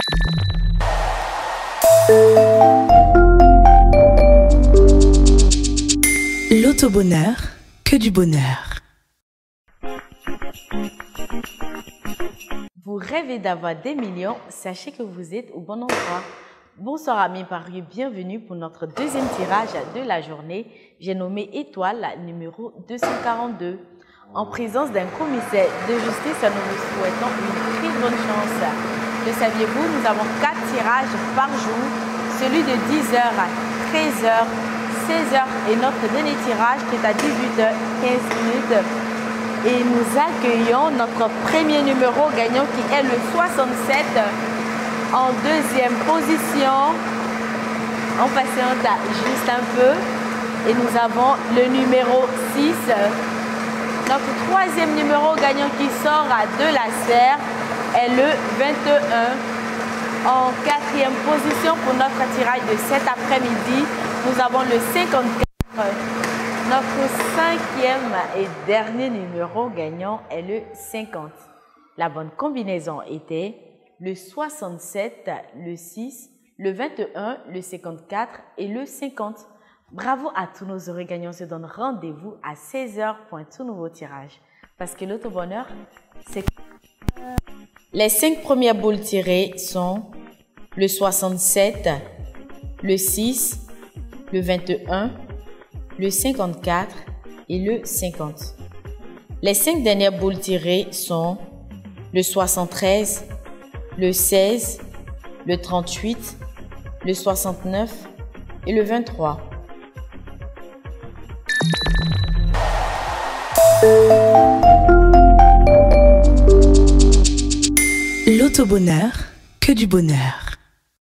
L'auto-bonheur, que du bonheur. Vous rêvez d'avoir des millions, sachez que vous êtes au bon endroit. Bonsoir amis parieurs, bienvenue pour notre deuxième tirage de la journée. J'ai nommé Étoile numéro 242. En présence d'un commissaire de justice, nous vous souhaitons une très bonne chance. Le saviez-vous, nous avons 4 tirages par jour, celui de 10h à 13h, 16h et notre dernier tirage qui est à 18h15. Et nous accueillons notre premier numéro gagnant qui est le 67 en deuxième position. On patiente juste un peu. Et nous avons le numéro 6. Notre troisième numéro gagnant qui sort de la serre est le 21. En quatrième position pour notre tirage de cet après-midi, nous avons le 54. Notre cinquième et dernier numéro gagnant est le 50. La bonne combinaison était le 67, le 6, le 21, le 54 et le 50. Bravo à tous nos heureux gagnants. On se donne rendez-vous à 16h pour un tout nouveau tirage. Parce que l'auto-bonheur, c'est... Les 5 premières boules tirées sont le 67, le 6, le 21, le 54 et le 50. Les 5 dernières boules tirées sont le 73, le 16, le 38, le 69 et le 23. L'auto-bonheur, que du bonheur.